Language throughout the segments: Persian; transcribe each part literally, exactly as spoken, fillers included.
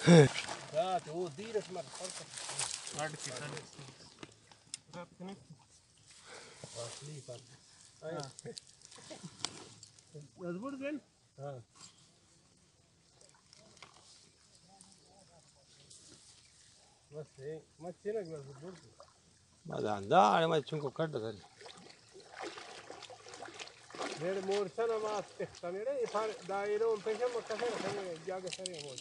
لا هو دير اسمه فرصة هاد كده رات كنك واصلي فرق ايوه مظبوط فين اه بس ايه ما تشينك مظبوط بعد عن ده على ما تشوفوا كده كده मेरे मोर्चा ना मास देखता मेरे ये फार दायरों पे क्या मक्का से रखेंगे जाके सारे मोड़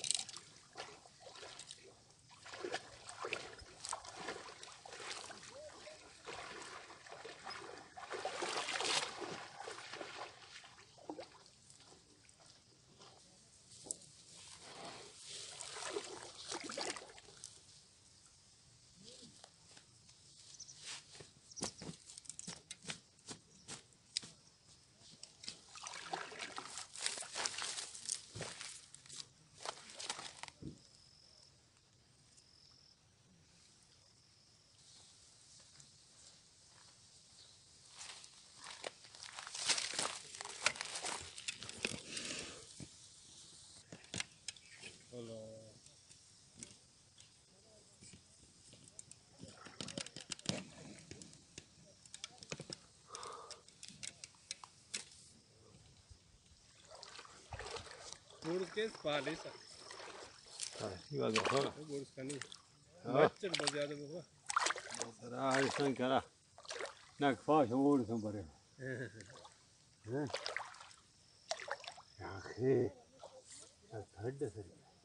गुड़ के पाले सर हाँ ये बात होगा गुड़ का नहीं बच्चे बहुत ज़्यादा होगा ترى هاي سنكرة نكفاش أقول سنبرة يا أخي أتحدث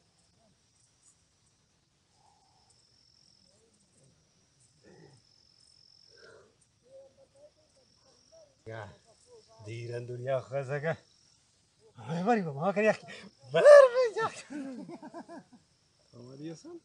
يا دير الدنيا خزقة هاي مري ما كان يحكي برمي يحكي هو دي أصلا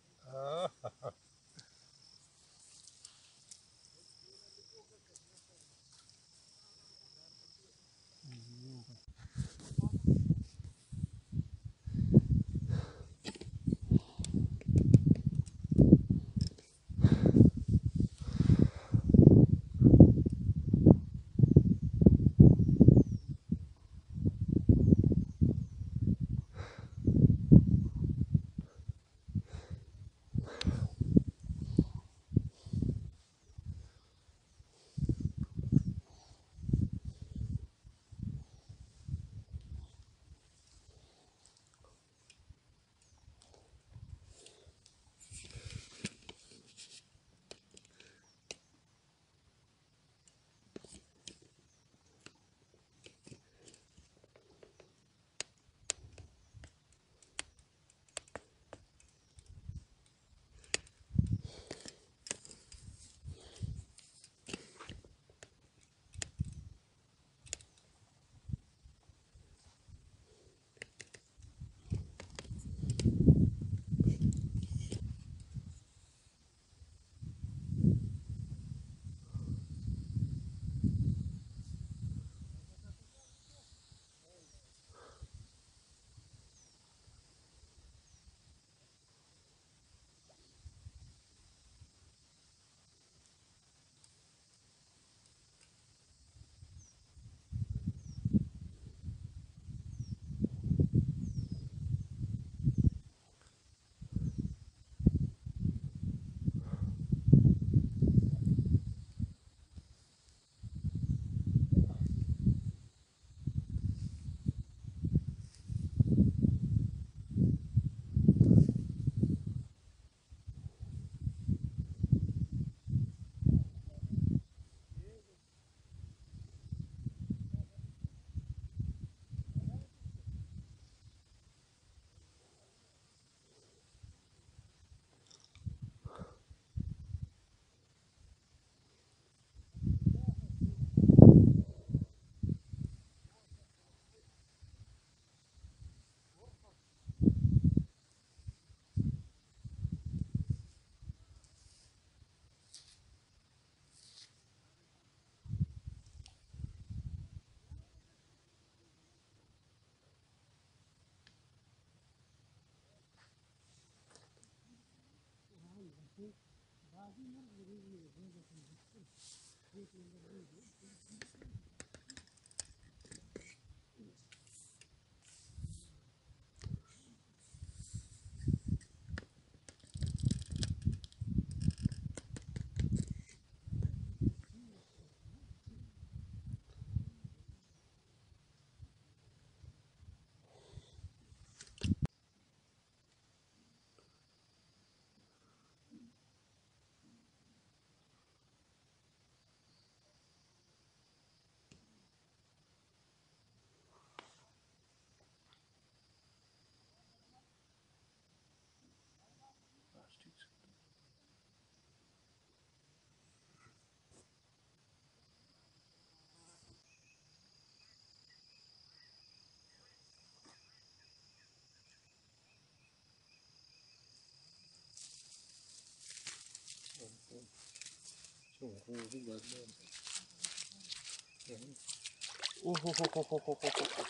اوه اوه اوه اوه اوه اوه.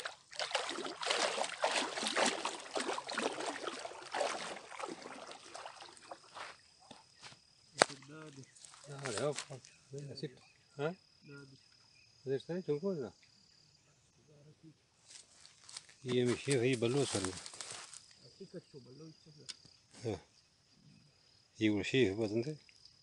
هذا هو هذا ست ها هذا ثاني تقول لا هي مشي هي بلوس ولا ها هي وشي بس انت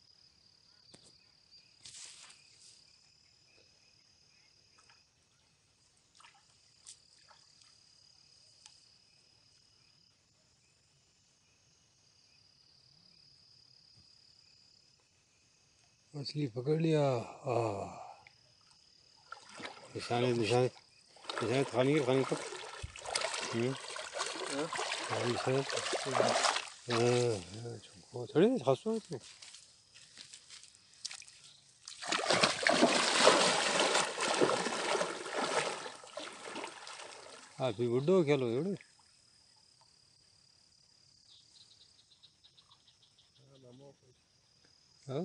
मछली पकड़ लिया निशाने निशाने निशाने खानी है खानी तक हम्म निशाने हाँ थोड़ी खासो है हाँ फिर बुड्ढो खेलो जोड़े हाँ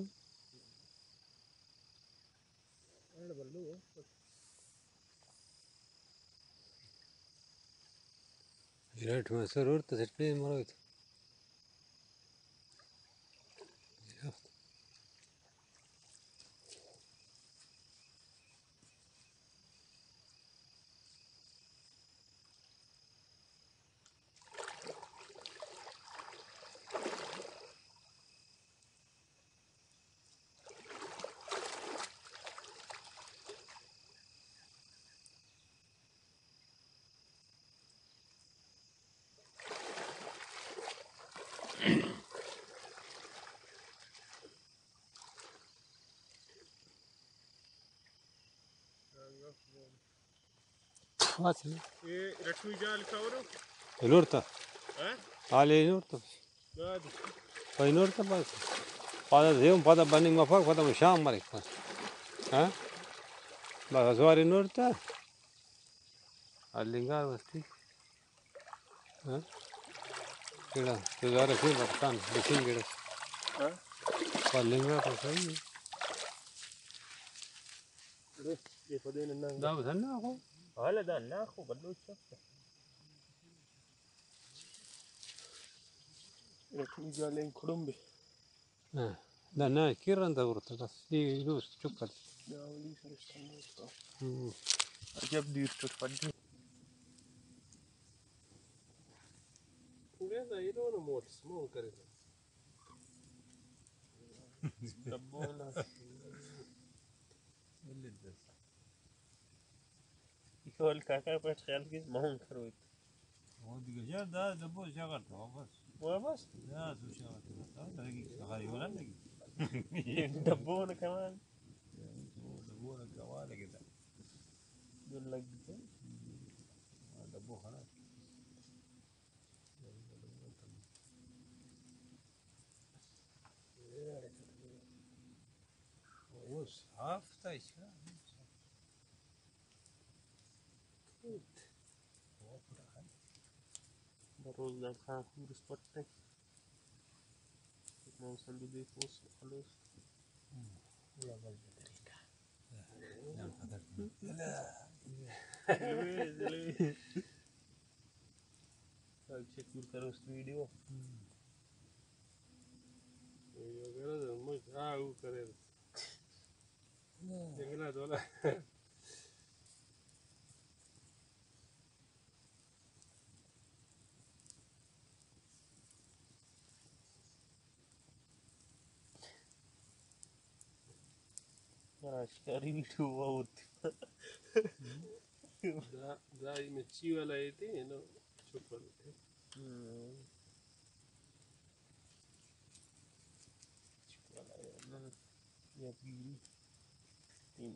विराट में सर और तो सेट पे मारो तो Facile. E raccogliere il cavolo? E l'orta? Eh? Ale in orta. Guarda. Poi in orta basta. Pada de un pada banning ma fa pada sham mare. Eh? Basta suare in orta. Allingar basti. Eh? Keda, tezara se batan, bisin keda. Eh? Allingar pa sai. Ye fadin nan. Da bsanna ko. Hala da na ko ballo chakka. Raccogliere in Colombe. Eh. Da na kiran da urta da si dus chukal. Ya wali sarıştan da. Hmm. Acayip büyük tut fadin. Buraya da yine onu mu olsun mu kare. Dabbona. يقول كاكا بيت خيال كيس ما هون كرويت. هو دقيقة ده دبوس شغلته بس. وبس. لا شو شغلته هذا دقيقة خليه ولا دقيقة. دبونا كمان. دبونا كمان كده. يقول لك كده. دبوه خلاص. وش عرفت ايش روز ده كان في سبوت ما وصل لي فوس خلاص لا بل بطريقة لا قدرت لا لويز لويز अब चेक करो उस video video करो तो मुझे आ वो करे देखना तो ना शिकारी वीडियो बहुत दा दा मिर्ची वाला ये थी ना चुप थे वाला ना ये बीड़ी तीन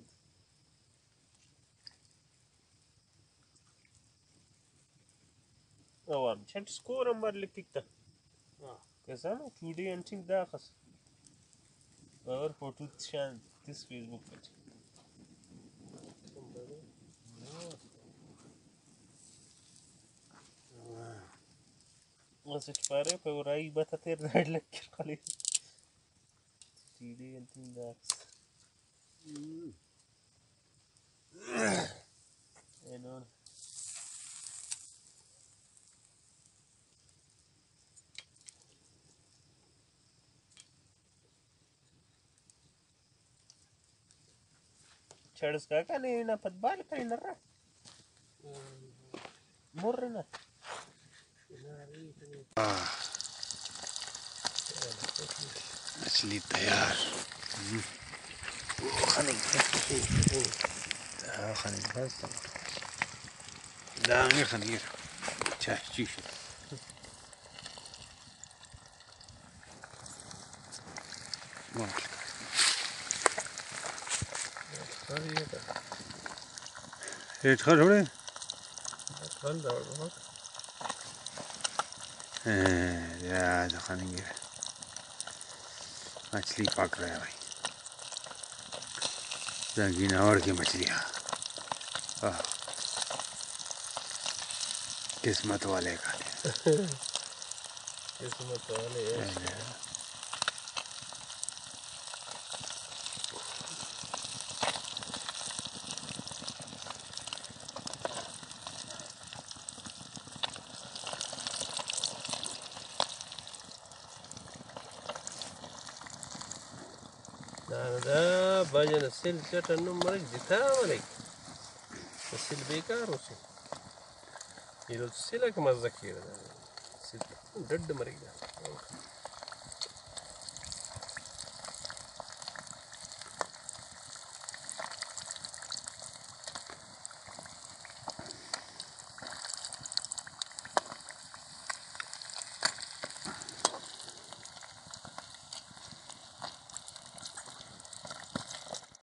اوام چند سکور امبر لکیکتا कैसा ना टुडे एंटिंग दा खस और फोटो शान दिस फेसबुक पे वैसे पारे पे और आई बता तेरे राइड लग के खाली टुडे एंटिंग दा ಏನು చెడుస్కాక నేను పద్బాలు కైనరా مرنا मछली तैयार خليك خليك بس لا غير خليك شاي شيش ما ايش خلوه خل دور يا خليك मछली पक रहा है भाई ज़ंगी नवर की मछलियाँ किस्मत वाले का किस्मत वाले دا باجن السيل جات انه مرق جتا مرق السيل بيكار وسي يلو السيلك مزكير السيل دد مرق